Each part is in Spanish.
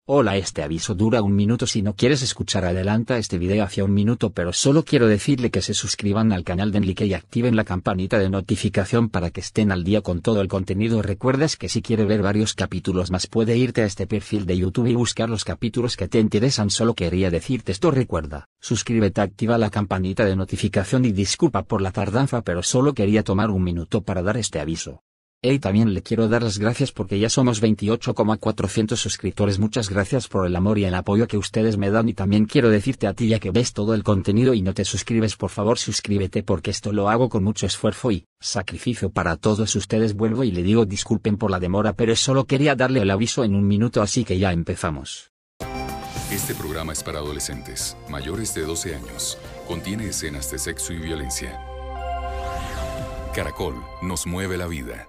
Hola, este aviso dura 1 minuto. Si no quieres escuchar, adelanta este video hacia 1 minuto, pero solo quiero decirle que se suscriban al canal de Enrique y activen la campanita de notificación para que estén al día con todo el contenido. Recuerdas que si quiere ver varios capítulos más puede irte a este perfil de YouTube y buscar los capítulos que te interesan. Solo quería decirte esto. Recuerda, suscríbete, activa la campanita de notificación y disculpa por la tardanza, pero solo quería tomar 1 minuto para dar este aviso. Y también le quiero dar las gracias porque ya somos 28,400 suscriptores. Muchas gracias por el amor y el apoyo que ustedes me dan, y también quiero decirte a ti, ya que ves todo el contenido y no te suscribes, por favor suscríbete, porque esto lo hago con mucho esfuerzo y sacrificio para todos ustedes. Vuelvo y le digo disculpen por la demora, pero solo quería darle el aviso en 1 minuto, así que ya empezamos. Este programa es para adolescentes, mayores de 12 años. Contiene escenas de sexo y violencia. Caracol nos mueve la vida.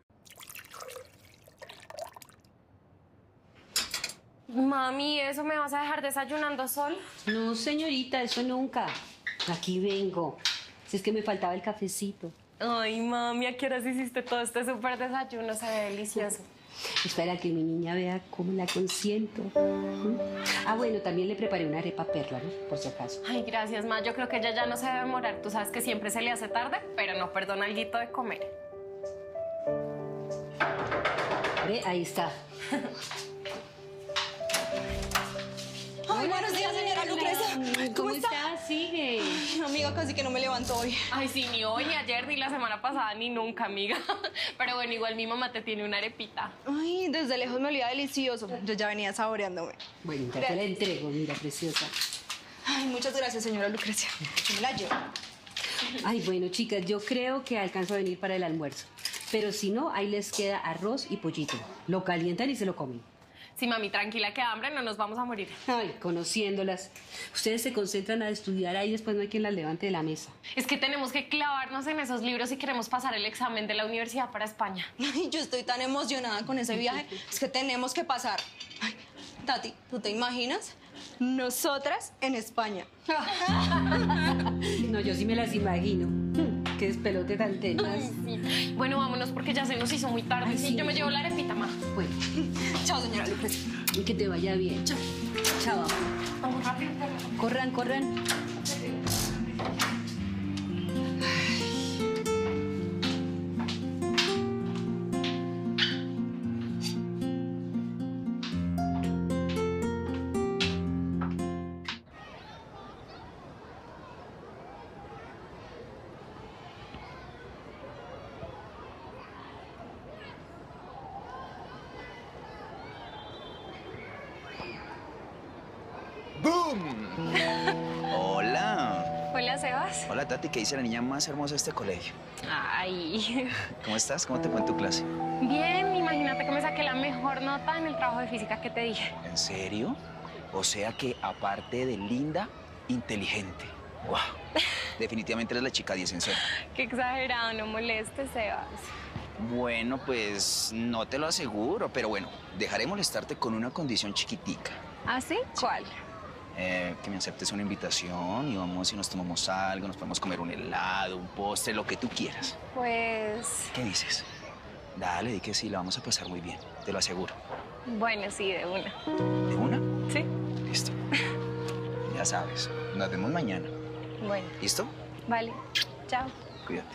Mami, ¿eso me vas a dejar desayunando sol? No, señorita, eso nunca. Aquí vengo. Si es que me faltaba el cafecito. Ay, mami, ¿a qué horas hiciste todo este súper desayuno? Se ve delicioso. Espera que mi niña vea cómo la consiento. Ah, bueno, también le preparé una arepa perla, ¿no? Por si acaso. Ay, gracias, ma. Yo creo que ella ya no se debe demorar. Tú sabes que siempre se le hace tarde, pero no perdona alguito de comer. Ve, ahí está. Ay, buenos días, señora Lucrecia. ¿Cómo estás? Sigue. Ay, amiga, casi que no me levanto hoy. Ay, sí, ni hoy, ni ayer, ni la semana pasada, ni nunca, amiga. Pero bueno, igual mi mamá te tiene una arepita. Ay, desde lejos me olía delicioso. Yo ya venía saboreándome. Bueno, ya te la entrego, mira, preciosa. Ay, muchas gracias, señora Lucrecia. Yo me la llevo. Ay, bueno, chicas, yo creo que alcanzo a venir para el almuerzo. Pero si no, ahí les queda arroz y pollito. Lo calientan y se lo comen. Sí, mami, tranquila, que hambre, no nos vamos a morir. Ay, conociéndolas. Ustedes se concentran a estudiar ahí y después no hay quien las levante de la mesa. Es que tenemos que clavarnos en esos libros si queremos pasar el examen de la universidad para España. Ay, yo estoy tan emocionada con ese viaje. Es que tenemos que pasar. Ay, Tati, ¿tú te imaginas? Nosotras en España. No, yo sí me las imagino. Qué despelote tan tenaz. Sí. Bueno, vámonos porque ya se nos hizo muy tarde. Ay, Sí, sí. yo me llevo la arepita, ma. Bueno, Chao, señora Lucrecia. y que te vaya bien. Chao. Chao. Vamos rápido. Corran, corran. ¡Boom! Hola. Hola, Sebas. Hola, Tati, ¿qué dice la niña más hermosa de este colegio? Ay. ¿Cómo estás? ¿Cómo te fue en tu clase? Bien, imagínate que me saqué la mejor nota en el trabajo de física que te dije. ¿En serio? O sea que, aparte de linda, inteligente. ¡Wow! Definitivamente eres la chica 10 en serio. Qué exagerado, no molestes, Sebas. Bueno, pues no te lo aseguro, pero bueno, dejaré molestarte con una condición chiquitica. ¿Ah, sí? ¿Cuál? Que me aceptes una invitación y vamos y nos tomamos algo, nos podemos comer un helado, un postre, lo que tú quieras. Pues... ¿Qué dices? Dale, di que sí, la vamos a pasar muy bien, te lo aseguro. Bueno, sí, de una. ¿De una? ¿Sí? Listo. Ya sabes, nos vemos mañana. Bueno, ¿Listo? vale. Chao. Cuídate.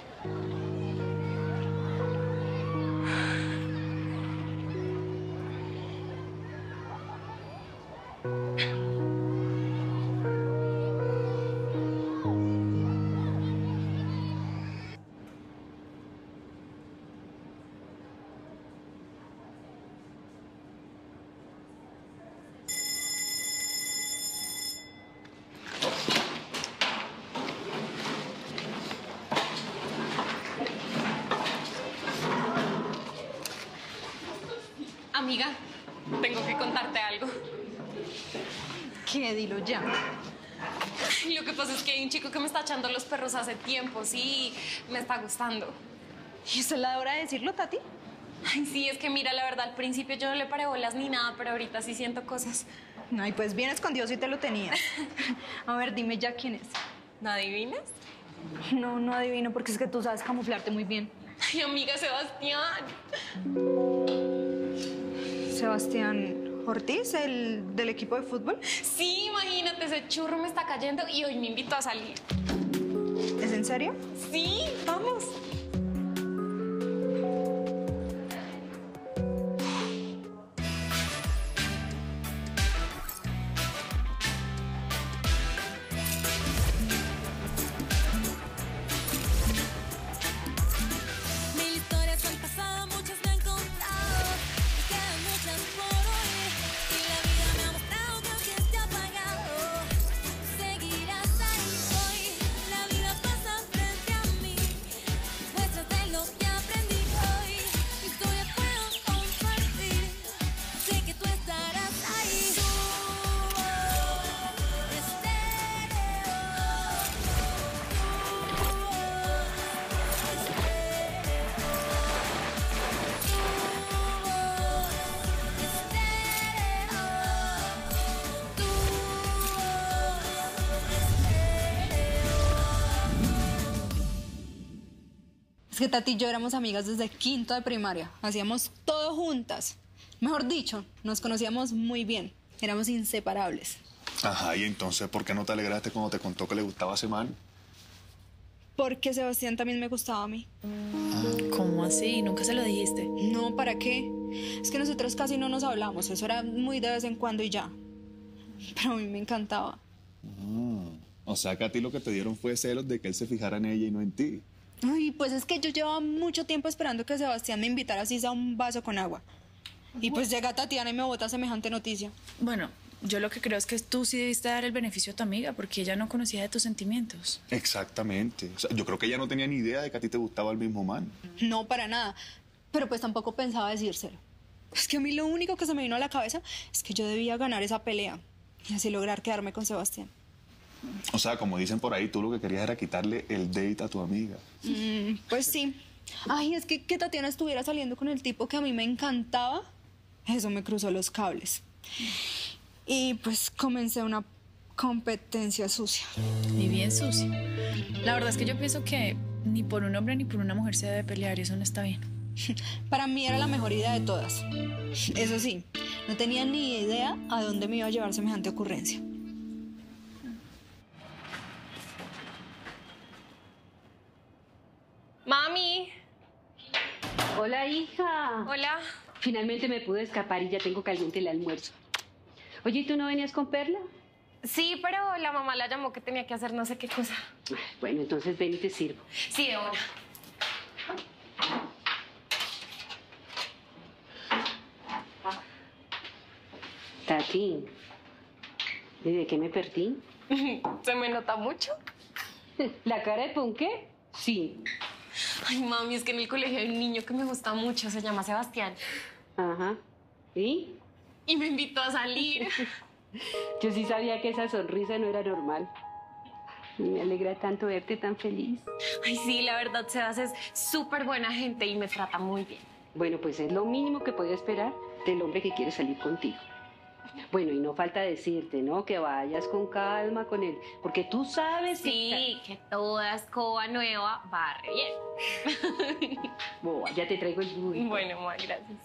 Amiga, tengo que contarte algo. ¿Qué? Dilo ya. Lo que pasa es que hay un chico que me está echando los perros hace tiempo, sí, me está gustando. ¿Y esa es la hora de decirlo, Tati? Ay, sí, es que mira, la verdad, al principio yo no le paré bolas ni nada, pero ahorita sí siento cosas. Ay, pues bien escondido si te lo tenías. A ver, dime ya quién es. ¿No adivinas? No, no adivino, porque es que tú sabes camuflarte muy bien. Ay, amiga, Sebastián. Sebastián, Ortiz, el del equipo de fútbol. Sí, imagínate, ese churro me está cayendo y hoy me invitó a salir. ¿Es en serio? Sí, vamos. Mil historias han pasado, muchas me han contado. Me quedan muchas por oír. Y la vida me ha mostrado que aunque esté apagado, seguirás ahí hoy. La vida pasa frente a mí. Muestras de lo que aprendí hoy. Mi historia puedo compartir. Sé que tú estarás ahí. Es que Tati y yo éramos amigas desde quinto de primaria. Hacíamos todo juntas. Mejor dicho, nos conocíamos muy bien. Éramos inseparables. Ajá, y entonces, ¿por qué no te alegraste cuando te contó que le gustaba ese man? Porque Sebastián también me gustaba a mí. ¿Cómo así? ¿Nunca se lo dijiste? No, ¿para qué? Es que nosotros casi no nos hablamos. Eso era muy de vez en cuando y ya. Pero a mí me encantaba. O sea que a ti lo que te dieron fue celos de que él se fijara en ella y no en ti. Uy, pues es que yo llevaba mucho tiempo esperando que Sebastián me invitara así sea un vaso con agua. Y pues llega Tatiana y me bota semejante noticia. Bueno, yo lo que creo es que tú sí debiste dar el beneficio a tu amiga porque ella no conocía de tus sentimientos. Exactamente. O sea, yo creo que ella no tenía ni idea de que a ti te gustaba el mismo man. No, para nada. Pero pues tampoco pensaba decírselo. Es que a mí lo único que se me vino a la cabeza es que yo debía ganar esa pelea y así lograr quedarme con Sebastián. O sea, como dicen por ahí, tú lo que querías era quitarle el date a tu amiga. Pues sí. Ay, es que Tatiana estuviera saliendo con el tipo que a mí me encantaba. Eso me cruzó los cables. Y pues comencé una competencia sucia. Y bien sucio. La verdad es que yo pienso que ni por un hombre ni por una mujer se debe pelear y eso no está bien. Para mí era la mejor idea de todas. Eso sí, no tenía ni idea a dónde me iba a llevar semejante ocurrencia. Mami. Hola, hija. Hola. Finalmente me pude escapar y ya tengo caliente el almuerzo. Oye, ¿y tú no venías con Perla? Sí, pero la mamá la llamó que tenía que hacer no sé qué cosa. Bueno, entonces ven y te sirvo. Sí, de una. Tati, ¿y de qué me perdí? ¿Se me nota mucho? ¿La cara de Ponqué? Sí. Ay, mami, es que en el colegio hay un niño que me gusta mucho, se llama Sebastián. Ajá. ¿Y? Y me invitó a salir. Yo sí sabía que esa sonrisa no era normal. Y me alegra tanto verte tan feliz. Ay, sí, la verdad, Sebas es súper buena gente y me trata muy bien. Bueno, pues es lo mínimo que puedo esperar del hombre que quiere salir contigo. Bueno, y no falta decirte, ¿no? Que vayas con calma con él. Porque tú sabes Sí, que toda escoba nueva barre bien. Boa, ya te traigo el burrito. Bueno, mamá, gracias.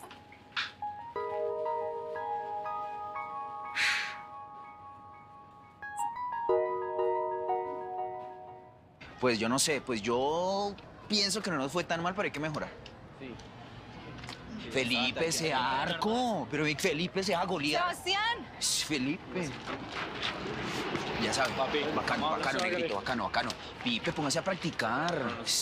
Pues yo no sé, pues yo pienso que no nos fue tan mal, pero hay que mejorar. Sí. Felipe ese arco, pero Felipe ese Goliat. ¡Sebastián! Felipe. Ya sabes, bacano, bacano, negrito, bacano, bacano. Pipe, póngase a practicar.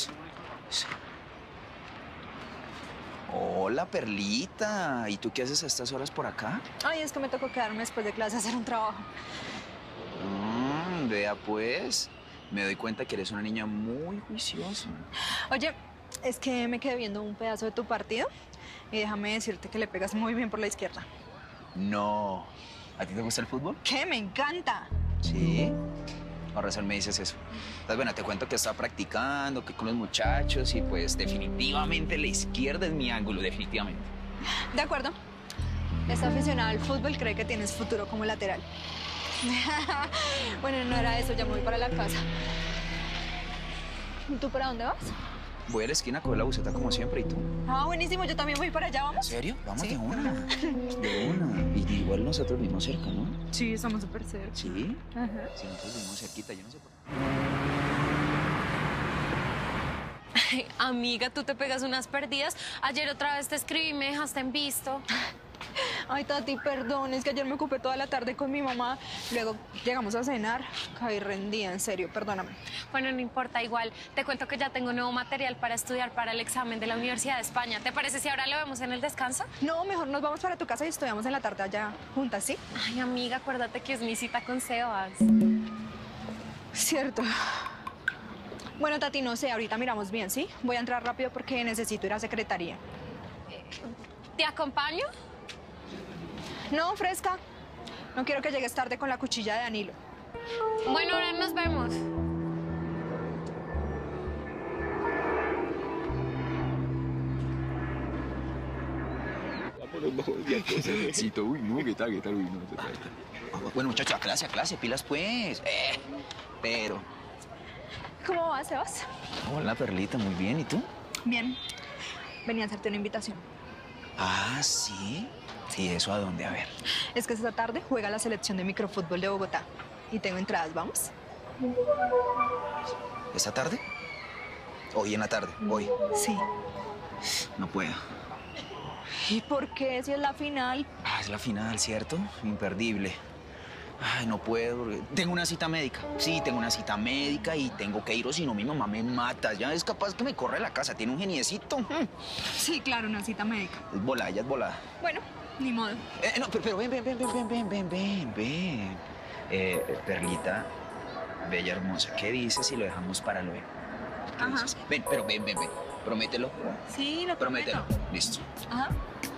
Hola, Perlita. ¿Y tú qué haces a estas horas por acá? Ay, es que me tocó quedarme después de clase a hacer un trabajo. Vea pues, me doy cuenta que eres una niña muy juiciosa. Oye, es que me quedé viendo un pedazo de tu partido y déjame decirte que le pegas muy bien por la izquierda. No. ¿A ti te gusta el fútbol? ¿Qué? ¡Me encanta! Sí. Con razón me dices eso. Entonces, bueno, te cuento que estaba practicando, que con los muchachos y pues definitivamente la izquierda es mi ángulo, definitivamente. De acuerdo. Esta aficionada al fútbol cree que tienes futuro como lateral. Bueno, no era eso, ya me voy para la casa. ¿Y tú para dónde vas? voy a la esquina a coger la buseta como siempre, ¿y tú? Ah, buenísimo, yo también voy para allá, ¿En ¿vamos? serio? Vamos Sí. de una. De una. Y igual nosotros vivimos cerca, ¿no? Sí, estamos súper cerca. ¿Sí? Ajá. Sí, nosotros vivimos cerquita, yo no sé por qué. Ay, amiga, tú te pegas unas perdidas. Ayer otra vez te escribí y me dejaste en visto. Ay, Tati, perdón, es que ayer me ocupé toda la tarde con mi mamá. Luego llegamos a cenar. Caí rendida, en serio, perdóname. Bueno, no importa, igual. Te cuento que ya tengo nuevo material para estudiar para el examen de la Universidad de España. ¿Te parece si ahora lo vemos en el descanso? No, mejor nos vamos para tu casa y estudiamos en la tarde allá juntas, ¿sí? Ay, amiga, acuérdate que es mi cita con Sebas. Cierto. Bueno, Tati, no sé, ahorita miramos bien, ¿sí? Voy a entrar rápido porque necesito ir a secretaría. ¿Te acompaño? No, fresca. No quiero que llegues tarde con la cuchilla de Danilo. Bueno, ahora nos vemos. Sí, todo, uy, no, ¿qué tal, uy, no, ¿qué tal? Bueno, muchachos, a clase, pilas, pues. Pero... ¿Cómo vas, Sebas? Hola, Perlita, muy bien, ¿y tú? Bien. Venía a hacerte una invitación. Ah, ¿sí? ¿Y eso a dónde? A ver. Es que esta tarde juega la selección de microfútbol de Bogotá. Y tengo entradas, ¿vamos? ¿Esta tarde? Hoy en la tarde, hoy. Sí. No puedo. ¿Y por qué si es la final? Ah, es la final, ¿cierto? Imperdible. Ay, no puedo. Tengo una cita médica. Sí, tengo una cita médica y tengo que ir o si no mi mamá me mata. Ya es capaz que me corre a la casa. Tiene un geniecito. Sí, claro, una cita médica. Es volada, ya es volada. Bueno, ni modo. No, pero ven. Perlita, bella hermosa, ¿qué dices si lo dejamos para luego? ¿Qué Ajá. dices? Ven. Promételo. Sí, lo Promételo. prometo. Listo. Ajá.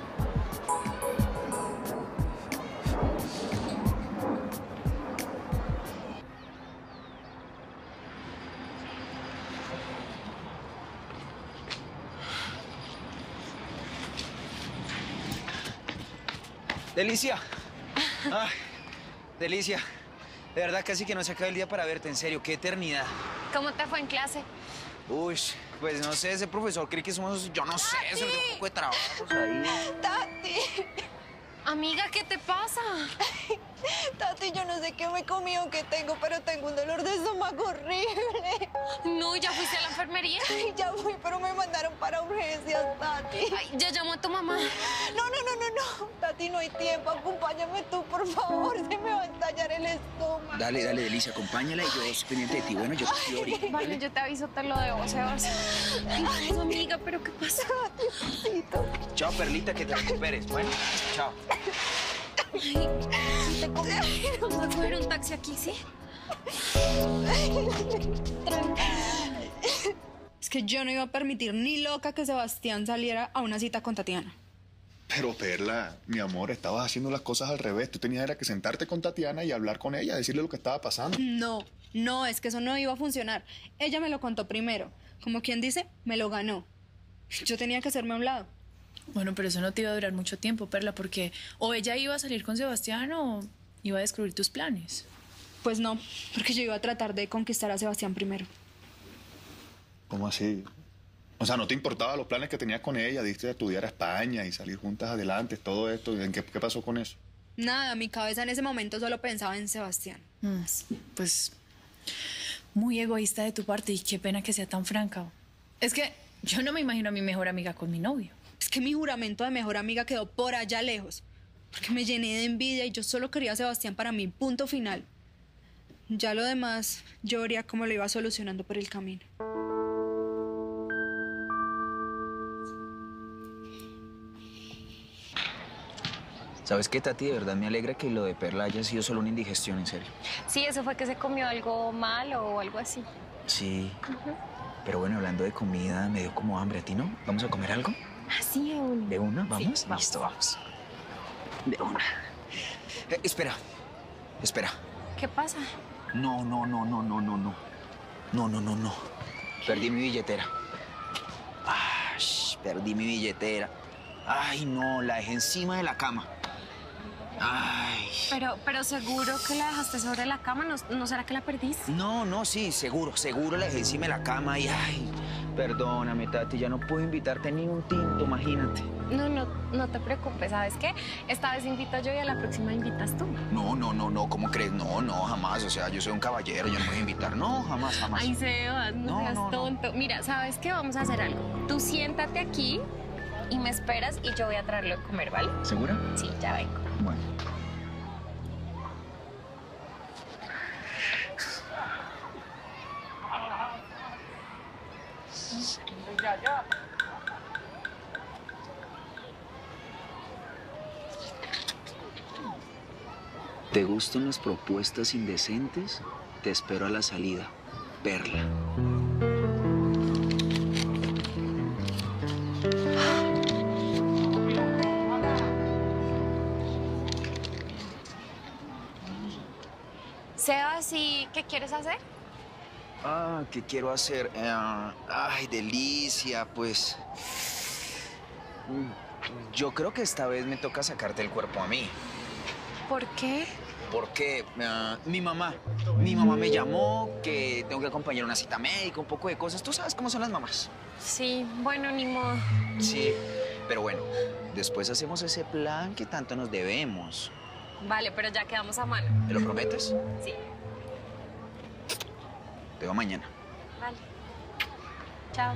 Delicia. Ay, Delicia. De verdad, casi que no se acaba el día para verte, en serio. Qué eternidad. ¿Cómo te fue en clase? Uy, pues no sé, ese profesor cree que somos, yo no sé, se nos dio un poco de trabajos ahí. Tati. Amiga, ¿qué te pasa? Tati, yo no sé qué me comí o qué tengo, pero tengo un dolor de estómago horrible. No, ¿ya fuiste a la enfermería? Ay, ya fui, pero me mandaron para urgencias, Tati. Ay, ya llamó a tu mamá. No. Tati, no hay tiempo. Acompáñame tú, por favor. Se me va a estallar el estómago. Dale, Delicia, acompáñala y yo estoy pendiente de ti. Bueno, yo te estoy ahorita. Vale, yo te aviso, te lo debo, Sebas. Ay, no, amiga, ¿pero qué pasa? Chao, Perlita, que te recuperes. Bueno, chao. Ay, te conviene. Vamos a coger un taxi aquí, ¿sí? Es que yo no iba a permitir ni loca que Sebastián saliera a una cita con Tatiana. Pero Perla, mi amor, estabas haciendo las cosas al revés. Tú tenías era que sentarte con Tatiana y hablar con ella, decirle lo que estaba pasando. No, es que eso no iba a funcionar. Ella me lo contó primero. Como quien dice, me lo ganó. Yo tenía que hacerme a un lado. Bueno, pero eso no te iba a durar mucho tiempo, Perla, porque o ella iba a salir con Sebastián o iba a descubrir tus planes. Pues no, porque yo iba a tratar de conquistar a Sebastián primero. ¿Cómo así? O sea, ¿no te importaban los planes que tenías con ella? Diste a estudiar a España y salir juntas adelante, todo esto. ¿Qué pasó con eso? Nada, mi cabeza en ese momento solo pensaba en Sebastián. Pues muy egoísta de tu parte y qué pena que sea tan franca. Es que yo no me imagino a mi mejor amiga con mi novio. Es que mi juramento de mejor amiga quedó por allá lejos. Porque me llené de envidia y yo solo quería a Sebastián para mi punto final. Ya lo demás, yo vería cómo lo iba solucionando por el camino. ¿Sabes qué, Tati? De verdad me alegra que lo de Perla haya sido solo una indigestión, en serio. Sí, eso fue que se comió algo mal o algo así. Sí. Pero bueno, hablando de comida, me dio como hambre. ¿A ti no? ¿Vamos a comer algo? Ah, sí, aún. ¿De una? ¿Vamos? Sí, vamos. Listo, vamos. De una. Espera. ¿Qué pasa? No. Perdí mi billetera. Perdí mi billetera. Ay, no, la dejé encima de la cama. Ay. Pero seguro que la dejaste sobre la cama, ¿no será que la perdiste? No, sí, seguro la dejé encima de la cama y ay. Perdóname, Tati, ya no puedo invitarte ni un tinto, imagínate. No te preocupes, ¿sabes qué? Esta vez invito yo y a la próxima invitas tú. No, ¿cómo crees? No, jamás. O sea, yo soy un caballero, yo no voy a invitar. No, jamás. Ay, Sebas, no seas tonto. Mira, ¿sabes qué? Vamos a hacer algo. Tú siéntate aquí y me esperas y yo voy a traerlo de comer, ¿vale? ¿Segura? Sí, ya vengo. Bueno. ¿Te gustan las propuestas indecentes? Te espero a la salida, Perla. Sebas, ¿y qué quieres hacer? ¿Qué quiero hacer? Ay, delicia, pues. Yo creo que esta vez me toca sacarte el cuerpo a mí. ¿Por qué? Porque mi mamá me llamó, que tengo que acompañar una cita médica, un poco de cosas. Tú sabes cómo son las mamás. Sí, bueno, ni modo. Sí, pero bueno, después hacemos ese plan que tanto nos debemos. Vale, pero ya quedamos a mano. ¿Me lo prometes? Sí. Te veo mañana. Vale. Chao.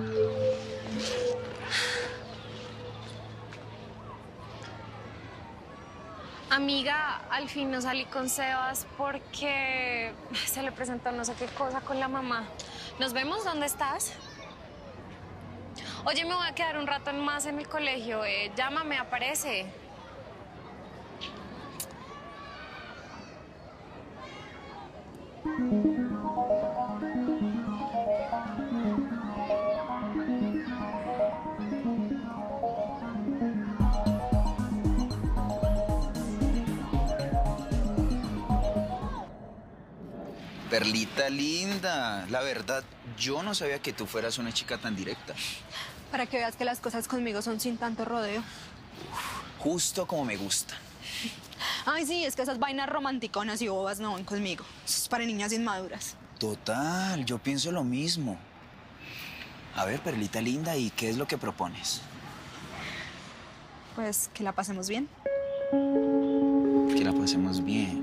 Amiga, al fin no salí con Sebas porque se le presentó no sé qué cosa con la mamá. ¿Nos vemos? ¿Dónde estás? Oye, me voy a quedar un rato más en el colegio. Llámame, aparece. Perlita linda, la verdad, yo no sabía que tú fueras una chica tan directa. Para que veas que las cosas conmigo son sin tanto rodeo. Justo como me gusta. Ay, sí, es que esas vainas romanticonas y bobas no van conmigo. Eso es para niñas inmaduras. Total, yo pienso lo mismo. A ver, Perlita linda, ¿y qué es lo que propones? Pues que la pasemos bien. Que la pasemos bien.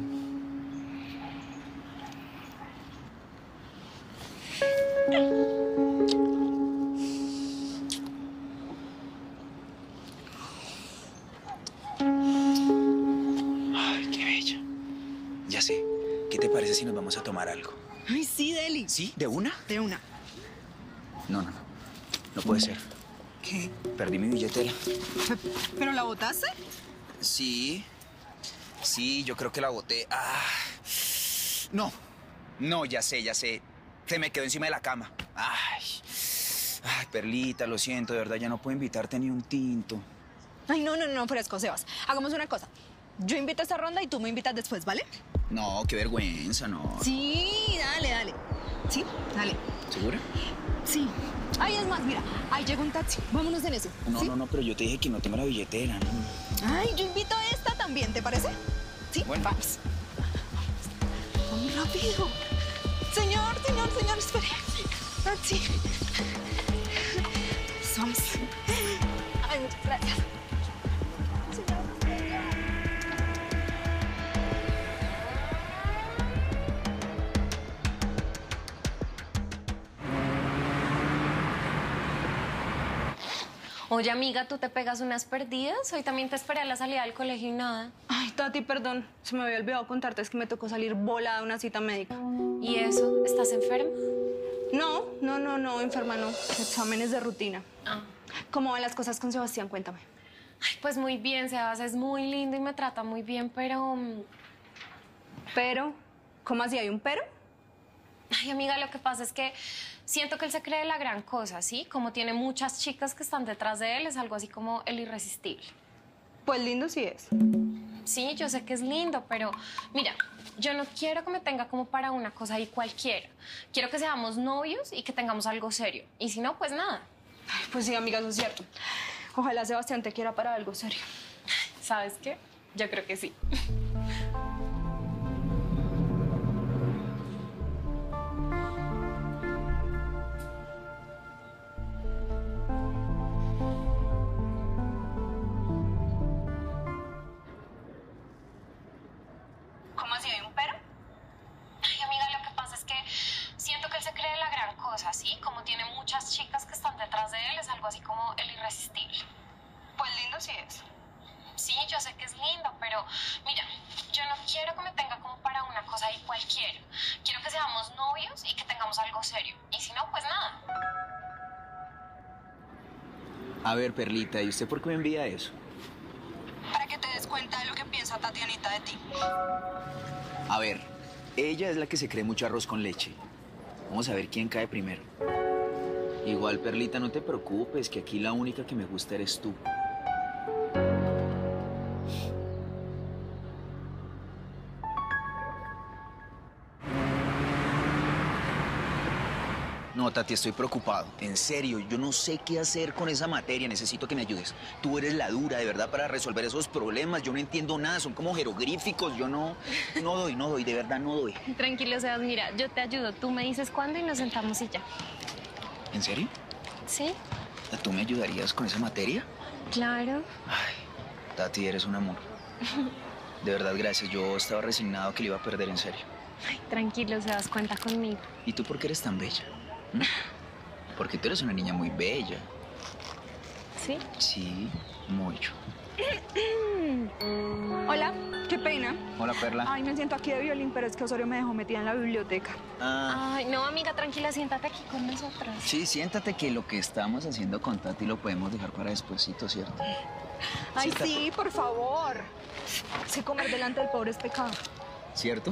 Ay, qué bella. Ya sé. ¿Qué te parece si nos vamos a tomar algo? Ay, sí, Deli. ¿Sí? ¿De una? De una. No. No puede ser. ¿Qué? Perdí mi billetera. ¿Pero la botaste? Sí, yo creo que la boté. No, ya sé. Se me quedó encima de la cama. Ay, Perlita, lo siento, de verdad, ya no puedo invitarte ni un tinto. Ay, no, fresco, Sebas. Hagamos una cosa. Yo invito a esta ronda y tú me invitas después, ¿vale? No, qué vergüenza, no. Sí, dale. Sí, dale. ¿Segura? Sí. Ay, es más, mira, ahí llega un taxi. Vámonos en eso. ¿sí? No, pero yo te dije que no tengo la billetera, ¿no? Ay, yo invito a esta también, ¿te parece? Sí, Bueno. vamos. Vamos rápido. Señor, espere. Sí. Vamos. Ay, muchas gracias. Oye, amiga, ¿tú te pegas unas perdidas? Hoy también te esperé a la salida del colegio y nada. Ay, Tati, perdón. Se me había olvidado contarte, es que me tocó salir volada de una cita médica. ¿Y eso? ¿Estás enferma? No, enferma no. Exámenes de rutina. Ah. ¿Cómo van las cosas con Sebastián? Cuéntame. Ay, pues muy bien, Sebas es muy lindo y me trata muy bien, pero... ¿Pero? ¿Cómo así? ¿Hay un pero? Ay, amiga, lo que pasa es que siento que él se cree la gran cosa, ¿sí? Como tiene muchas chicas que están detrás de él, es algo así como el irresistible. Pues lindo sí es. Sí, yo sé que es lindo, pero mira, yo no quiero que me tenga como para una cosa ahí cualquiera. Quiero que seamos novios y que tengamos algo serio. Y si no, pues nada. Ay, pues sí, amiga, eso es cierto. Ojalá Sebastián te quiera para algo serio. ¿Sabes qué? Yo creo que sí. así es. Sí, yo sé que es lindo, pero mira, yo no quiero que me tenga como para una cosa ahí cualquiera. Quiero que seamos novios y que tengamos algo serio. Y si no, pues nada. A ver, Perlita, ¿y usted por qué me envía eso? Para que te des cuenta de lo que piensa Tatianita de ti. A ver, ella es la que se cree mucho arroz con leche. Vamos a ver quién cae primero. Igual, Perlita, no te preocupes, que aquí la única que me gusta eres tú. No, Tati, estoy preocupado. En serio, yo no sé qué hacer con esa materia. Necesito que me ayudes. Tú eres la dura, de verdad, para resolver esos problemas. Yo no entiendo nada, son como jeroglíficos. Yo no doy, de verdad no doy. Tranquilo, Sebas, mira, yo te ayudo. Tú me dices cuándo y nos sentamos y ya. ¿En serio? ¿Sí? ¿Tú me ayudarías con esa materia? Claro. Ay, Tati, eres un amor. De verdad, gracias. Yo estaba resignado que le iba a perder, en serio. Ay, tranquilo, Sebas, cuenta conmigo. ¿Y tú por qué eres tan bella? ¿Mm? Porque tú eres una niña muy bella. ¿Sí? Sí, mucho. Hola, qué pena. Hola, Perla. Ay, me siento aquí de violín, pero es que Osorio me dejó metida en la biblioteca. Ay, no, amiga, tranquila, siéntate aquí con nosotras. Sí, siéntate, que lo que estamos haciendo con Tati lo podemos dejar para despuesito, ¿cierto? Ay, Siéntate. sí, por favor. Si comer delante del pobre es pecado. ¿Cierto?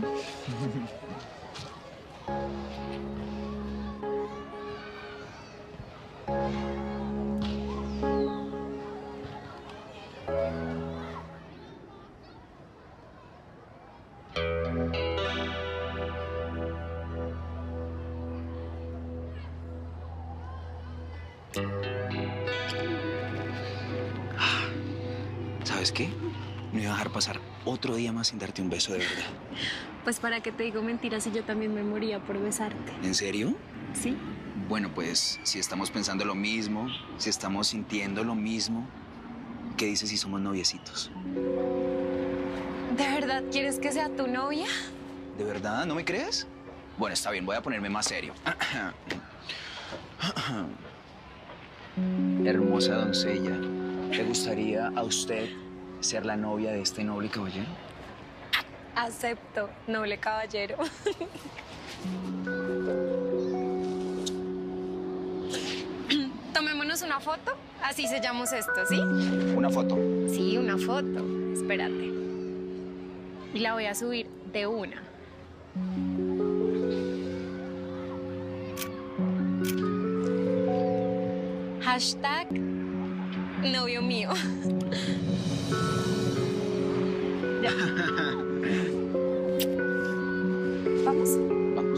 ¿Sabes qué? No iba a dejar pasar otro día más sin darte un beso de verdad. Pues para qué te digo mentiras si yo también me moría por besarte. ¿En serio? ¿Sí? Bueno, pues si estamos pensando lo mismo, si estamos sintiendo lo mismo, ¿qué dices si somos noviecitos? ¿De verdad quieres que sea tu novia? ¿De verdad? ¿No me crees? Bueno, está bien, voy a ponerme más serio. Hermosa doncella, ¿le gustaría a usted ser la novia de este noble caballero? Acepto, noble caballero. Tomémonos una foto, así sellamos esto, ¿sí? Una foto. Sí, una foto. Espérate. Y la voy a subir de una. Hashtag novio mío. Ya. Vamos. Vamos.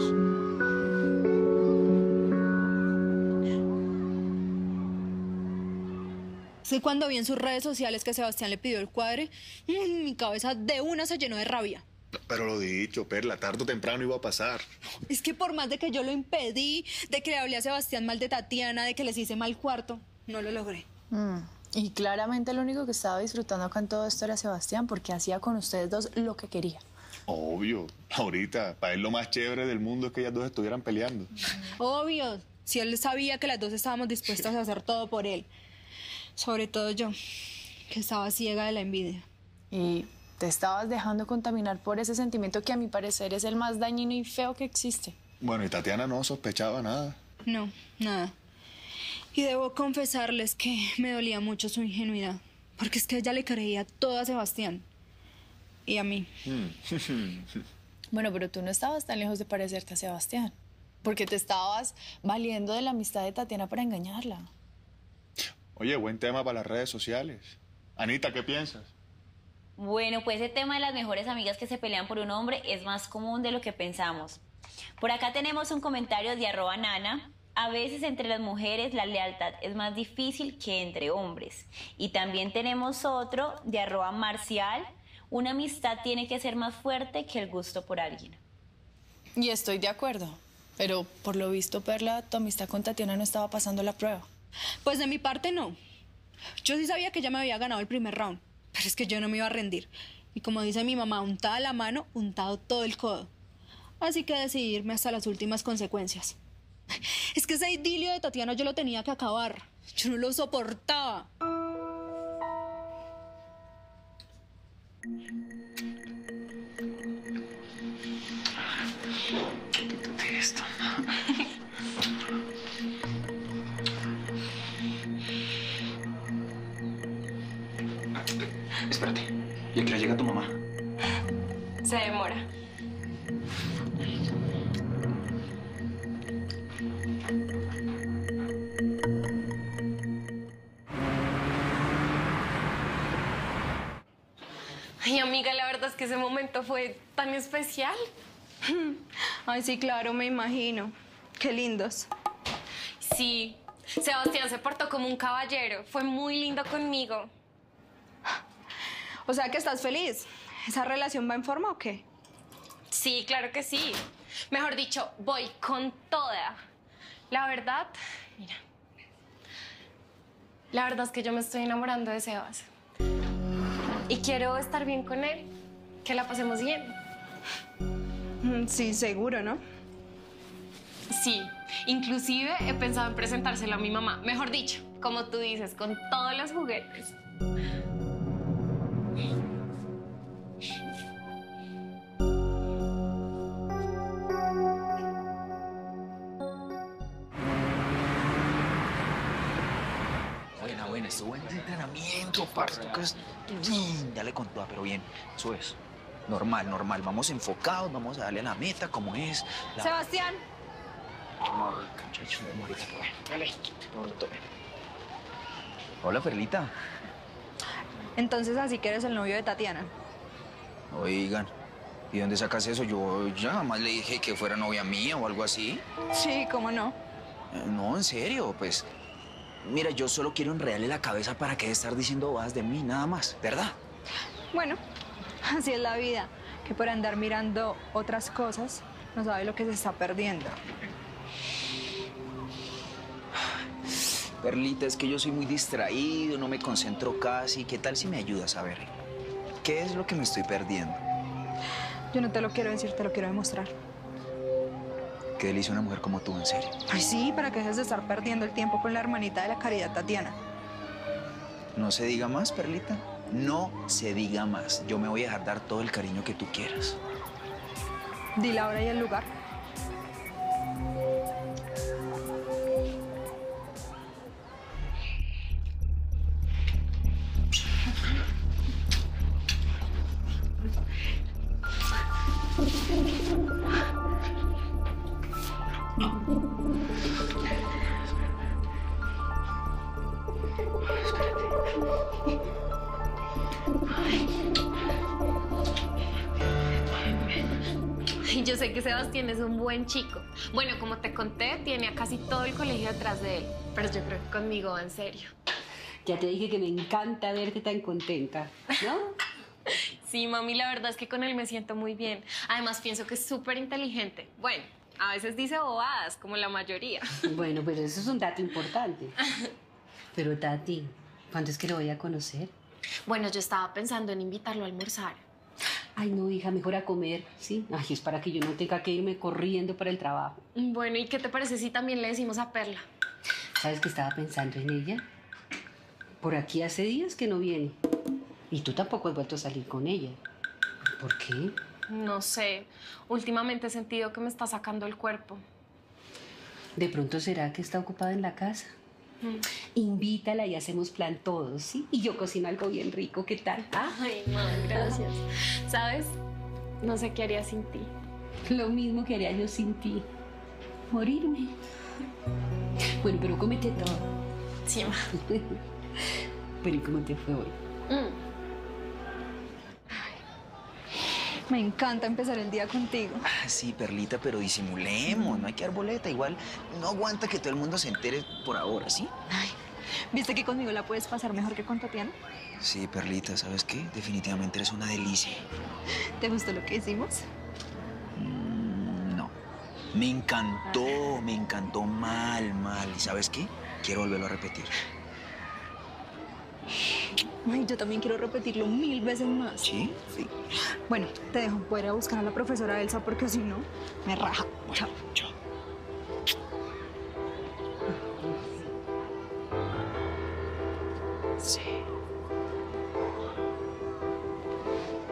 Sí, cuando vi en sus redes sociales que Sebastián le pidió el cuadre, mi cabeza de una se llenó de rabia. Pero lo dicho, Perla, tarde o temprano iba a pasar. Es que por más de que yo lo impedí, de que le hablé a Sebastián mal de Tatiana, de que les hice mal cuarto, no lo logré. Y claramente lo único que estaba disfrutando acá en todo esto era Sebastián, porque hacía con ustedes dos lo que quería. Obvio. Ahorita, para él lo más chévere del mundo es que ellas dos estuvieran peleando. Obvio, si él sabía que las dos estábamos dispuestas a hacer todo por él. Sobre todo yo, que estaba ciega de la envidia. Y te estabas dejando contaminar por ese sentimiento que a mi parecer es el más dañino y feo que existe. Bueno, y Tatiana no sospechaba nada. No, nada. Y debo confesarles que me dolía mucho su ingenuidad, porque es que ella le creía todo a Sebastián. Y a mí. Bueno, pero tú no estabas tan lejos de parecerte a Sebastián, porque te estabas valiendo de la amistad de Tatiana para engañarla. Oye, buen tema para las redes sociales. Anita, ¿qué piensas? Bueno, pues ese tema de las mejores amigas que se pelean por un hombre es más común de lo que pensamos. Por acá tenemos un comentario de @nana. A veces entre las mujeres la lealtad es más difícil que entre hombres. Y también tenemos otro de @marcial. Una amistad tiene que ser más fuerte que el gusto por alguien. Y estoy de acuerdo, pero por lo visto, Perla, tu amistad con Tatiana no estaba pasando la prueba. Pues de mi parte no. Yo sí sabía que ella me había ganado el primer round, pero es que yo no me iba a rendir. Y como dice mi mamá, untada la mano, untado todo el codo. Así que decidí irme hasta las últimas consecuencias. Es que ese idilio de Tatiana yo lo tenía que acabar. Yo no lo soportaba. Quítate esto. Espérate. ¿Y a qué hora llega tu mamá? Se demora. Ay, amiga, la verdad es que ese momento fue tan especial. Ay, sí, claro, me imagino. Qué lindos. Sí, Sebastián se portó como un caballero. Fue muy lindo conmigo. O sea que estás feliz. ¿Esa relación va en forma o qué? Sí, claro que sí. Mejor dicho, voy con toda. La verdad, mira. La verdad es que yo me estoy enamorando de Sebas. Y quiero estar bien con él. Que la pasemos bien. Sí, seguro, ¿no? Sí, inclusive he pensado en presentárselo a mi mamá. Mejor dicho, como tú dices, con todos los juguetes. Buena, estuvo buen entrenamiento, parce. Dale con toda, pero bien. Eso es. Normal. Vamos enfocados, vamos a darle a la meta como es. Sebastián. Muchachos, ahorita, dale. Hola, Perlita. Entonces así que eres el novio de Tatiana. Oigan, ¿y dónde sacas eso? Yo ya jamás le dije que fuera novia mía o algo así. Sí, ¿cómo no? No, en serio, pues. Mira, yo solo quiero enredarle la cabeza para que de estar diciendo bobadas de mí, nada más, ¿verdad? Bueno, así es la vida, que por andar mirando otras cosas no sabe lo que se está perdiendo. Perlita, es que yo soy muy distraído, no me concentro casi. ¿Qué tal si me ayudas a ver? ¿Qué es lo que me estoy perdiendo? Yo no te lo quiero decir, te lo quiero demostrar. Qué delicia una mujer como tú, en serio. Ay, sí, para que dejes de estar perdiendo el tiempo con la hermanita de la caridad, Tatiana. No se diga más, Perlita. No se diga más. Yo me voy a dejar dar todo el cariño que tú quieras. Di la hora y el lugar. Y yo sé que Sebastián es un buen chico. Bueno, como te conté, tiene a casi todo el colegio detrás de él. Pero yo creo que conmigo va en serio. Ya te dije que me encanta verte tan contenta, ¿no? Sí, mami, la verdad es que con él me siento muy bien. Además, pienso que es súper inteligente. Bueno, a veces dice bobadas, como la mayoría. Bueno, pues eso es un dato importante. Pero, Tati, ¿cuándo es que lo voy a conocer? Bueno, yo estaba pensando en invitarlo a almorzar. Ay, no, hija, mejor a comer, ¿sí? Ay, es para que yo no tenga que irme corriendo para el trabajo. Bueno, ¿y qué te parece si también le decimos a Perla? ¿Sabes que estaba pensando en ella? Por aquí hace días que no viene. Y tú tampoco has vuelto a salir con ella. ¿Por qué? No sé. Últimamente he sentido que me está sacando el cuerpo. ¿De pronto será que está ocupada en la casa? Invítala y hacemos plan todos, ¿sí? Y yo cocino algo bien rico, ¿qué tal? ¿Ah? Ay, no, gracias. ¿Sabes? No sé qué haría sin ti. Lo mismo que haría yo sin ti. Morirme. Bueno, pero cómete todo. Sí, ma. Pero ¿y cómo te fue hoy? Me encanta empezar el día contigo. Sí, Perlita, pero disimulemos. No hay que dar boleta. Igual no aguanta que todo el mundo se entere por ahora, ¿sí? Ay, ¿viste que conmigo la puedes pasar mejor que con Tatiana? Sí, Perlita, ¿sabes qué? Definitivamente eres una delicia. ¿Te gustó lo que hicimos? No. Me encantó mal. ¿Y sabes qué? Quiero volverlo a repetir. Ay, yo también quiero repetirlo 1000 veces más. ¿Sí? Sí. Bueno, te dejo. Voy a ir a buscar a la profesora Elsa porque si no, me raja. Chao. Chao. Sí.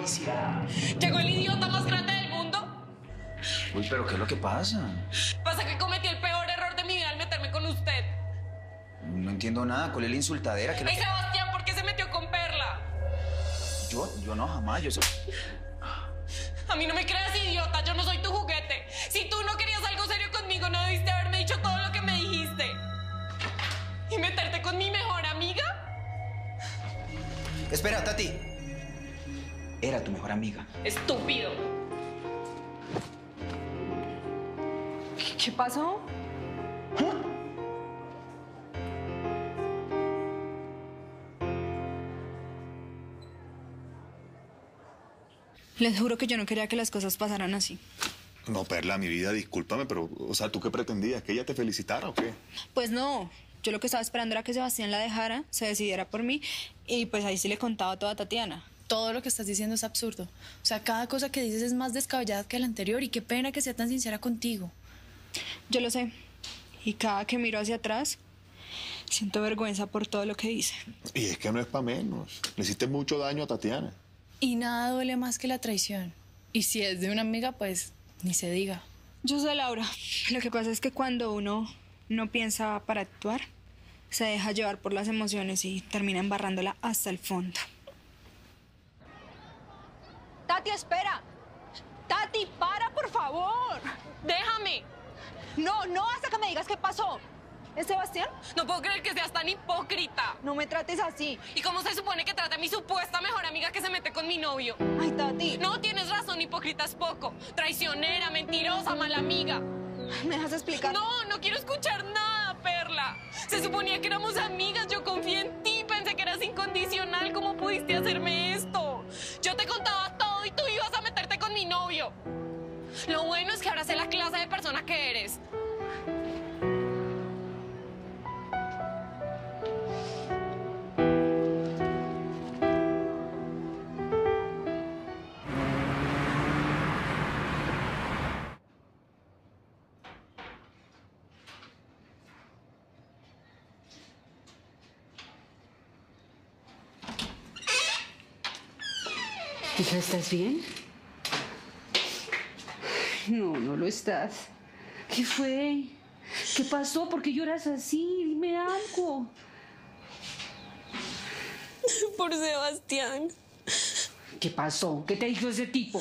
policía. Llegó el idiota más grande del mundo. Uy, pero ¿qué es lo que pasa? Pasa que cometí el peor error de mi vida al meterme con usted. No entiendo nada. ¿Cuál es la insultadera? ¡Ay, Sebastián, ¿por qué se metió con Perla? Yo no, jamás. A mí no me creas idiota, yo no soy tu juguete. Si tú no querías algo serio conmigo, no debiste haberme dicho todo lo que me dijiste. ¿Y meterte con mi mejor amiga? Espera, Tati. Era tu mejor amiga. Estúpido. ¿Qué pasó? Les juro que yo no quería que las cosas pasaran así. No, Perla, mi vida, discúlpame, pero, o sea, ¿tú qué pretendías? ¿Que ella te felicitara o qué? Pues no, yo lo que estaba esperando era que Sebastián la dejara, se decidiera por mí y pues ahí sí le contaba todo a Tatiana. Todo lo que estás diciendo es absurdo. O sea, cada cosa que dices es más descabellada que la anterior y qué pena que sea tan sincera contigo. Yo lo sé. Y cada que miro hacia atrás, siento vergüenza por todo lo que hice. Y es que no es para menos. Le hiciste mucho daño a Tatiana. Y nada duele más que la traición. Y si es de una amiga, pues ni se diga. Yo sé, Laura. Lo que pasa es que cuando uno no piensa para actuar, se deja llevar por las emociones y termina embarrándola hasta el fondo. Tati, espera. Tati, para, por favor. Déjame. No, hasta que me digas qué pasó. ¿Es Sebastián? No puedo creer que seas tan hipócrita. No me trates así. ¿Y cómo se supone que trata a mi supuesta mejor amiga que se mete con mi novio? Ay, Tati. No, tienes razón, hipócrita es poco. Traicionera, mentirosa, mala amiga. ¿Me dejas explicar? No quiero escuchar nada, Perla. Se suponía que éramos amigas, yo confié en ti, pensé que eras incondicional. ¿Cómo pudiste hacerme esto? Yo te contaba todo y tú ibas a meterte con mi novio. Lo bueno es que ahora sé la clase de persona que eres. Hija, ¿estás bien? No, no lo estás. ¿Qué fue? ¿Qué pasó? ¿Por qué lloras así? Dime algo. Por Sebastián. ¿Qué pasó? ¿Qué te dijo ese tipo?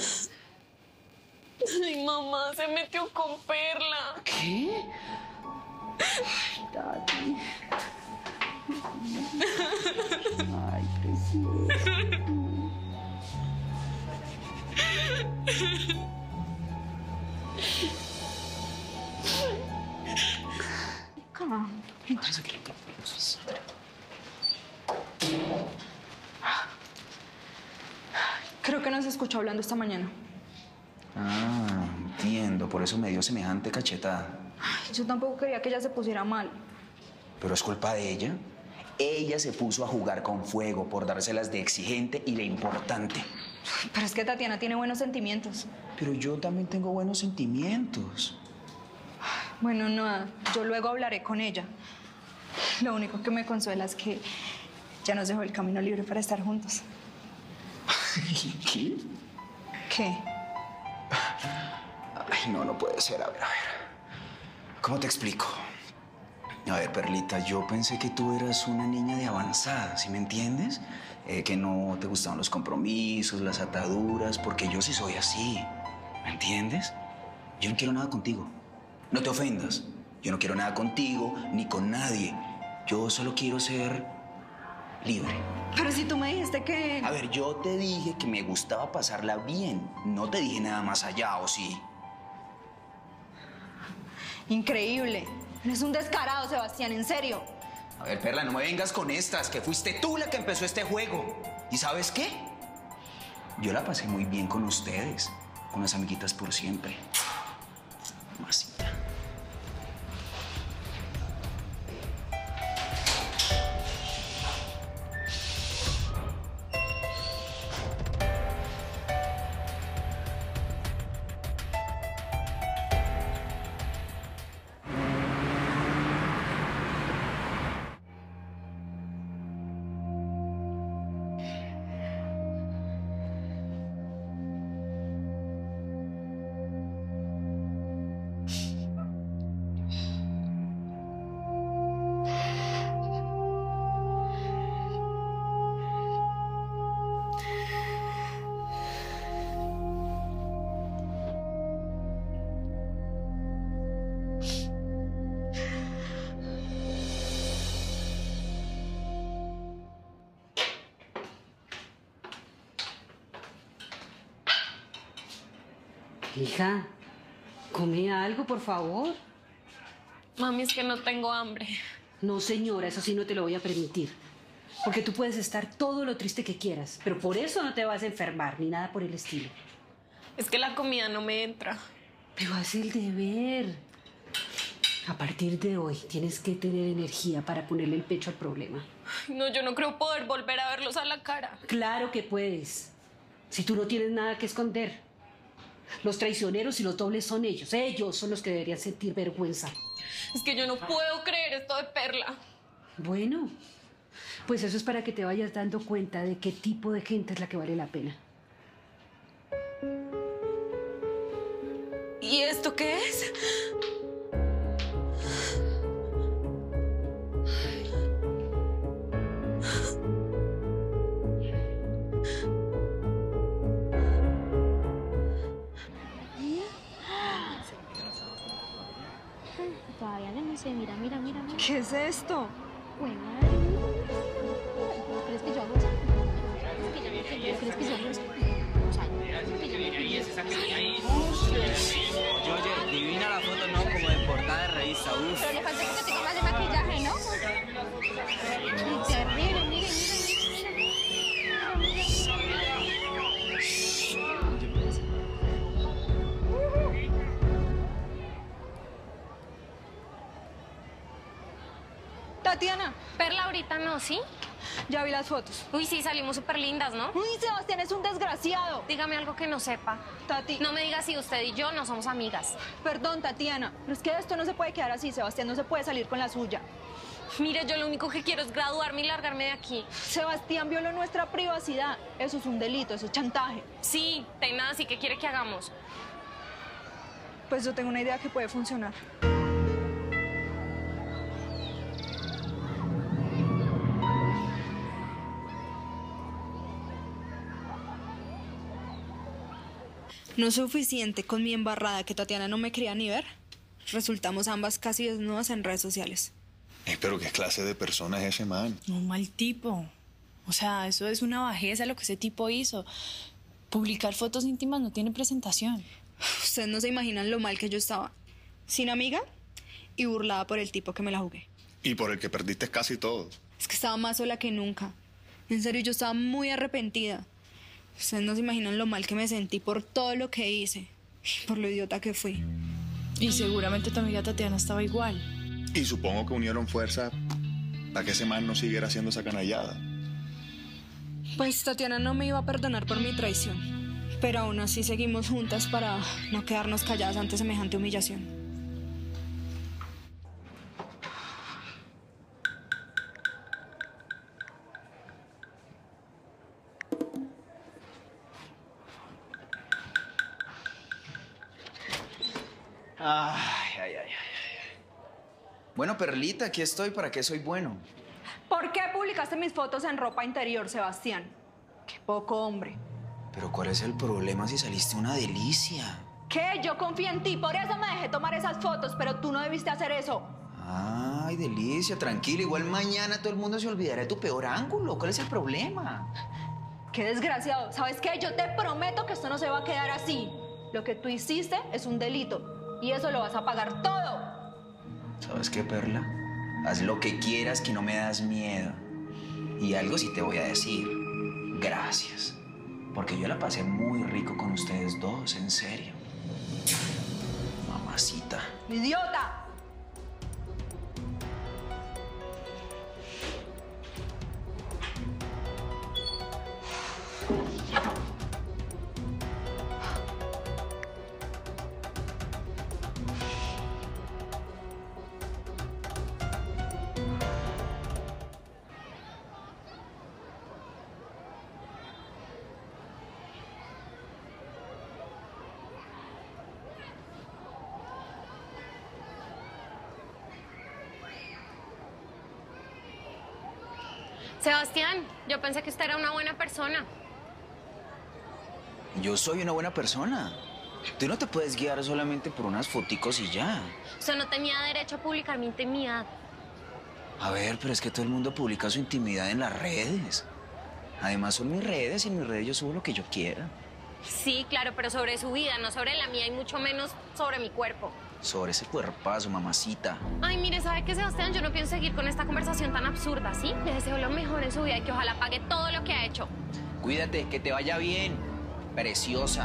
Ay, mamá, se metió con Perla. ¿Qué? Ay, Tati. Ay, preciosa. Calma. Creo que nos escuchó hablando esta mañana. Ah, entiendo. Por eso me dio semejante cachetada. Ay, yo tampoco quería que ella se pusiera mal. Pero es culpa de ella. Ella se puso a jugar con fuego por dárselas de exigente y de importante. Pero es que Tatiana tiene buenos sentimientos. Pero yo también tengo buenos sentimientos. Bueno, no, yo luego hablaré con ella. Lo único que me consuela es que ya nos dejó el camino libre para estar juntos. ¿Qué? ¿Qué? Ay, no puede ser. A ver. ¿Cómo te explico? A ver, Perlita, yo pensé que tú eras una niña de avanzada, ¿sí me entiendes? Que no te gustaban los compromisos, las ataduras, porque yo sí soy así, ¿me entiendes? Yo no quiero nada contigo. No te ofendas. Yo no quiero nada contigo ni con nadie. Yo solo quiero ser libre. Pero si tú me dijiste que... A ver, yo te dije que me gustaba pasarla bien. No te dije nada más allá, ¿o sí? Increíble. Eres un descarado, Sebastián, en serio. A ver, Perla, no me vengas con estas, que fuiste tú la que empezó este juego. ¿Y sabes qué? Yo la pasé muy bien con ustedes, con las amiguitas por siempre. Mamacita. Hija, come algo, por favor. Mami, es que no tengo hambre. No, señora, eso sí no te lo voy a permitir. Porque tú puedes estar todo lo triste que quieras, pero por eso no te vas a enfermar, ni nada por el estilo. Es que la comida no me entra. Pero haz el deber. A partir de hoy tienes que tener energía para ponerle el pecho al problema. Ay, no, yo no creo poder volver a verlos a la cara. Claro que puedes. Si tú no tienes nada que esconder. Los traicioneros y los dobles son ellos. Ellos son los que deberían sentir vergüenza. Es que yo no puedo creer esto de Perla. Bueno, pues eso es para que te vayas dando cuenta de qué tipo de gente es la que vale la pena. ¿Y esto qué es? Todavía no sé, mira. ¿Qué es esto? Bueno, ¿crees que yo hago eso? ¿Crees que yo hago eso? O sea, Oye, divina la foto, ¿no? Como de portada de revista, uf. pero le falta que te tenga más de maquillaje, ¿no? Y terrible, mira. Tatiana, Perla ahorita no, ¿sí? ya vi las fotos. Uy, sí, salimos súper lindas, ¿no? Uy, Sebastián es un desgraciado. Dígame algo que no sepa. Tati, No me diga si usted y yo no somos amigas. perdón, Tatiana, pero es que esto no se puede quedar así. Sebastián no se puede salir con la suya. Mire, yo lo único que quiero es graduarme y largarme de aquí. Sebastián violó nuestra privacidad. Eso es un delito, eso es chantaje. Sí, tenaz, ¿y qué quiere que hagamos? Pues yo tengo una idea que puede funcionar. No es suficiente con mi embarrada que Tatiana no me quería ni ver. Resultamos ambas casi desnudas en redes sociales. Pero ¿qué clase de persona es ese man? Un mal tipo. O sea, eso es una bajeza lo que ese tipo hizo. Publicar fotos íntimas no tiene presentación. Ustedes no se imaginan lo mal que yo estaba. Sin amiga y burlada por el tipo que me la jugué. Y por el que perdiste casi todo. Es que estaba más sola que nunca. En serio, yo estaba muy arrepentida. Ustedes no se imaginan lo mal que me sentí por todo lo que hice. Por lo idiota que fui. Y seguramente tu amiga Tatiana estaba igual. Y supongo que unieron fuerzas para que ese man no siguiera haciendo esa canallada. Pues Tatiana no me iba a perdonar por mi traición. Pero aún así seguimos juntas para no quedarnos calladas ante semejante humillación. Ay. Bueno, Perlita, aquí estoy. ¿Para qué soy bueno? ¿Por qué publicaste mis fotos en ropa interior, Sebastián? Qué poco hombre. Pero ¿cuál es el problema si saliste una delicia? ¿Qué? Yo confío en ti, por eso me dejé tomar esas fotos, pero tú no debiste hacer eso. Ay, delicia, tranquila. Igual mañana todo el mundo se olvidará de tu peor ángulo. ¿Cuál es el problema? Qué desgraciado. ¿Sabes qué? Yo te prometo que esto no se va a quedar así. Lo que tú hiciste es un delito y eso lo vas a pagar todo. ¿Sabes qué, Perla? Haz lo que quieras, que no me das miedo. Y algo sí te voy a decir. Gracias. Porque yo la pasé muy rico con ustedes dos, en serio. Mamacita. ¡Idiota! Sebastián, yo pensé que usted era una buena persona. Yo soy una buena persona. Tú no te puedes guiar solamente por unas foticos y ya. Usted no tenía derecho a publicar mi intimidad. A ver, pero es que todo el mundo publica su intimidad en las redes. Además son mis redes y en mis redes yo subo lo que yo quiera. Sí, claro, pero sobre su vida, no sobre la mía y mucho menos sobre mi cuerpo. Sobre ese cuerpazo, mamacita. Ay, mire, ¿sabe qué, Sebastián? Yo no pienso seguir con esta conversación tan absurda, ¿sí? Le deseo lo mejor en su vida y que ojalá pague todo lo que ha hecho. Cuídate, que te vaya bien. Preciosa.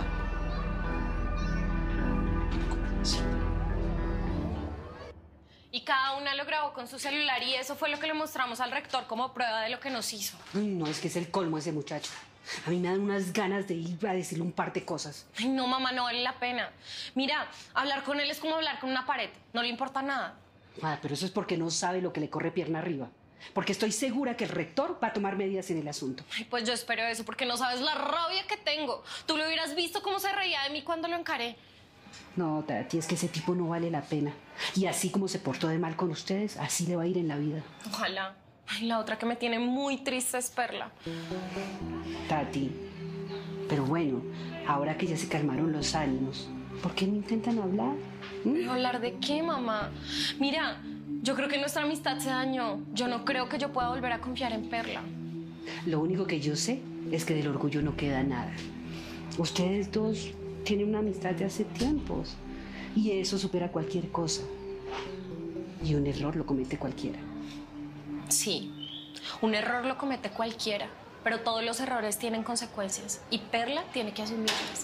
Y cada una lo grabó con su celular y eso fue lo que le mostramos al rector como prueba de lo que nos hizo. Ay, no, es que es el colmo ese muchacho. A mí me dan unas ganas de ir a decirle un par de cosas. Ay, no, mamá, no vale la pena. Mira, hablar con él es como hablar con una pared. No le importa nada. Ah, pero eso es porque no sabe lo que le corre pierna arriba. Porque estoy segura que el rector va a tomar medidas en el asunto. Ay, pues yo espero eso, porque no sabes la rabia que tengo. Tú lo hubieras visto cómo se reía de mí cuando lo encaré. No, Tati, es que ese tipo no vale la pena. Y así como se portó de mal con ustedes, así le va a ir en la vida. Ojalá. Ay, la otra que me tiene muy triste es Perla. Tati, pero bueno, ahora que ya se calmaron los ánimos, ¿por qué no intentan hablar? ¿Pero hablar de qué, mamá? Mira, yo creo que nuestra amistad se dañó. Yo no creo que yo pueda volver a confiar en Perla. Lo único que yo sé es que del orgullo no queda nada. Ustedes dos tienen una amistad de hace tiempos y eso supera cualquier cosa. Y un error lo comete cualquiera. Sí, un error lo comete cualquiera, pero todos los errores tienen consecuencias y Perla tiene que asumirlas.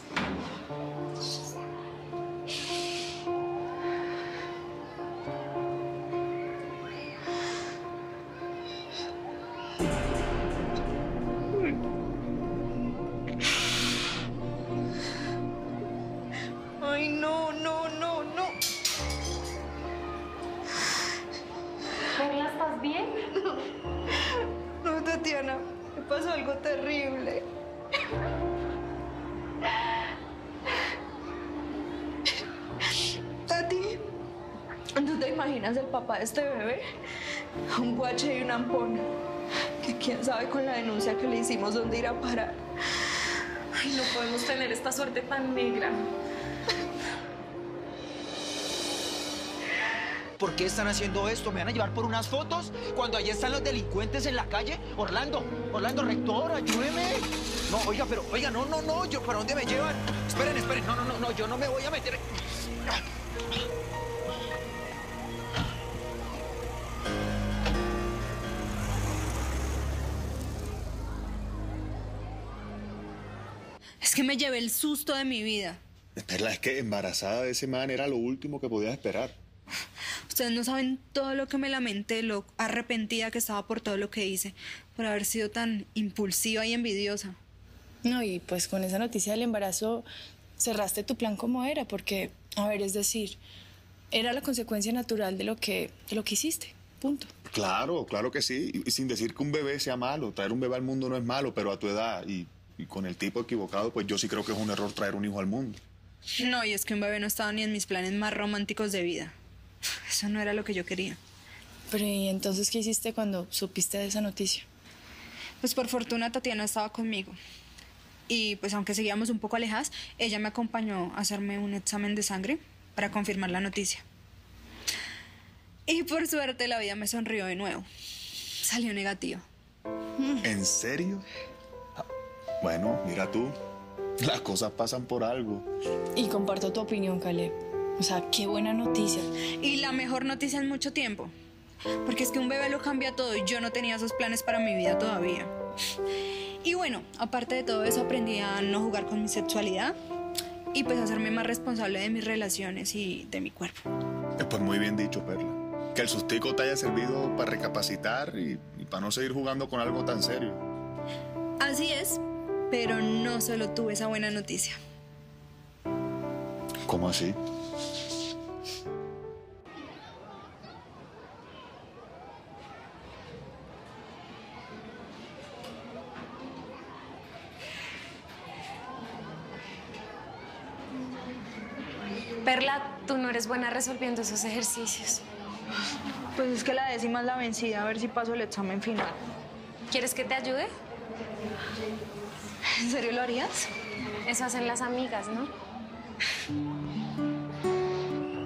Ay, no. Perla, ¿estás bien? No, Tatiana, me pasó algo terrible. Tati, ¿tú te imaginas el papá de este bebé? Un guache y un ampón. Que quién sabe con la denuncia que le hicimos dónde irá a parar. Ay, no podemos tener esta suerte tan negra. ¿Por qué están haciendo esto? ¿Me van a llevar por unas fotos? Cuando allí están los delincuentes en la calle. Orlando, rector, ayúdeme. No, oiga, pero, oiga, no, ¿para dónde me llevan? Esperen, no, yo no me voy a meter. Es que me llevé el susto de mi vida. Perla, es que embarazada de ese man era lo último que podías esperar. Ustedes no saben todo lo que me lamenté, lo arrepentida que estaba por todo lo que hice, por haber sido tan impulsiva y envidiosa. No, y pues con esa noticia del embarazo cerraste tu plan como era, porque, a ver, es decir, era la consecuencia natural de lo que hiciste, punto. Claro que sí, y sin decir que un bebé sea malo. Traer un bebé al mundo no es malo, pero a tu edad y con el tipo equivocado, pues yo sí creo que es un error traer un hijo al mundo. No, y es que un bebé no estaba ni en mis planes más románticos de vida. Eso no era lo que yo quería. Pero ¿y entonces qué hiciste cuando supiste de esa noticia? Pues por fortuna Tatiana estaba conmigo. Y pues aunque seguíamos un poco alejadas, ella me acompañó a hacerme un examen de sangre para confirmar la noticia. Y por suerte la vida me sonrió de nuevo. Salió negativa. ¿En serio? Bueno, mira tú, las cosas pasan por algo. Y comparto tu opinión, Caleb. O sea, qué buena noticia. Y la mejor noticia en mucho tiempo. Porque es que un bebé lo cambia todo y yo no tenía esos planes para mi vida todavía. Y bueno, aparte de todo eso aprendí a no jugar con mi sexualidad y pues a hacerme más responsable de mis relaciones y de mi cuerpo. Pues muy bien dicho, Perla. Que el sustico te haya servido para recapacitar y para no seguir jugando con algo tan serio. Así es, pero no solo tuve esa buena noticia. ¿Cómo así? Perla, tú no eres buena resolviendo esos ejercicios. Pues es que la décima es la vencida, a ver si paso el examen final. ¿Quieres que te ayude? ¿En serio lo harías? Eso hacen las amigas, ¿no?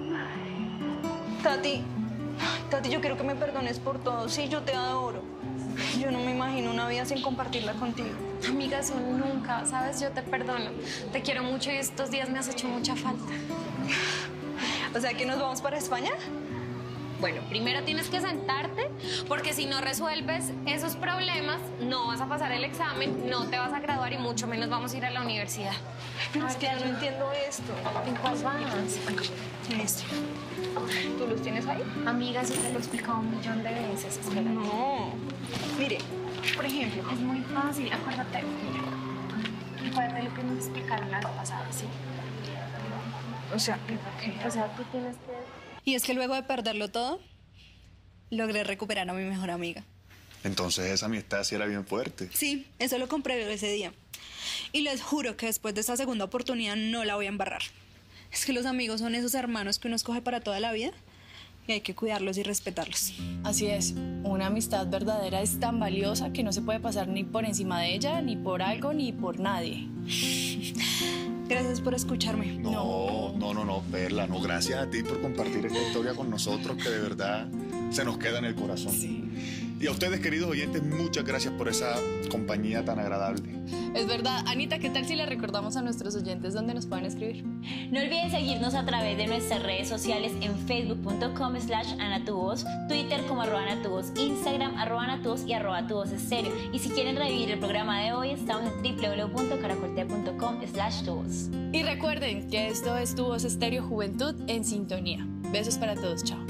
Tati, yo quiero que me perdones por todo. Sí, yo te adoro. Yo no me imagino una vida sin compartirla contigo. Amiga, eso nunca, ¿sabes? Yo te perdono. Te quiero mucho y estos días me has hecho mucha falta. O sea que nos vamos para España. Bueno, primero tienes que sentarte, porque si no resuelves esos problemas, no vas a pasar el examen, no te vas a graduar y mucho menos vamos a ir a la universidad. Pero es que yo no entiendo esto. ¿En cuál vas? En esto. ¿Tú los tienes ahí? Amiga, eso te lo he explicado 1.000.000 de veces. Espera. No. Mire, por ejemplo. Es muy fácil, acuérdate. Mira, acuérdate lo que nos explicaron la vez pasada, ¿sí? O sea, O sea, tú tienes que... y es que luego de perderlo todo, logré recuperar a mi mejor amiga. Entonces esa amistad sí era bien fuerte. Sí, eso lo compré ese día. Y les juro que después de esta segunda oportunidad no la voy a embarrar. Es que los amigos son esos hermanos que uno escoge para toda la vida y hay que cuidarlos y respetarlos. Así es, una amistad verdadera es tan valiosa que no se puede pasar ni por encima de ella, ni por algo, ni por nadie. Gracias por escucharme. No, Perla, no, gracias a ti por compartir esta historia con nosotros que de verdad se nos queda en el corazón. Sí. Y a ustedes, queridos oyentes, muchas gracias por esa compañía tan agradable. Es verdad. Anita, ¿qué tal si le recordamos a nuestros oyentes dónde nos pueden escribir? No olviden seguirnos a través de nuestras redes sociales en facebook.com/anatuvoz, Twitter como @anatuvoz, Instagram @anatuvoz y @tuvozestereo. Y si quieren revivir el programa de hoy, estamos en www.caracoltea.com/tuvoz. Y recuerden que esto es Tu Voz Estéreo Juventud en Sintonía. Besos para todos, chao.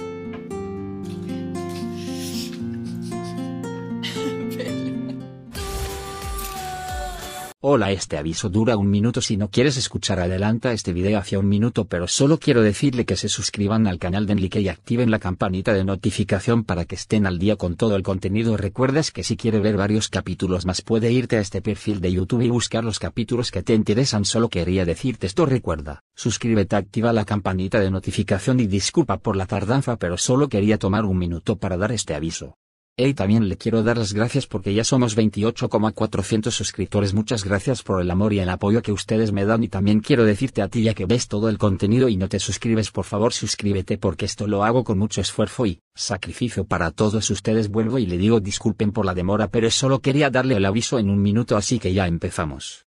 Hola, este aviso dura 1 minuto. Si no quieres escuchar, adelanta este video hacia 1 minuto, pero solo quiero decirle que se suscriban al canal de Enrique y activen la campanita de notificación para que estén al día con todo el contenido. Recuerdas que si quiere ver varios capítulos más puede irte a este perfil de YouTube y buscar los capítulos que te interesan. Solo quería decirte esto. Recuerda, suscríbete, activa la campanita de notificación y disculpa por la tardanza, pero solo quería tomar 1 minuto para dar este aviso. Y también le quiero dar las gracias porque ya somos 28,400 suscriptores. Muchas gracias por el amor y el apoyo que ustedes me dan. Y también quiero decirte a ti, ya que ves todo el contenido y no te suscribes, por favor suscríbete, porque esto lo hago con mucho esfuerzo y sacrificio para todos ustedes. Vuelvo y le digo disculpen por la demora, pero solo quería darle el aviso en 1 minuto, así que ya empezamos.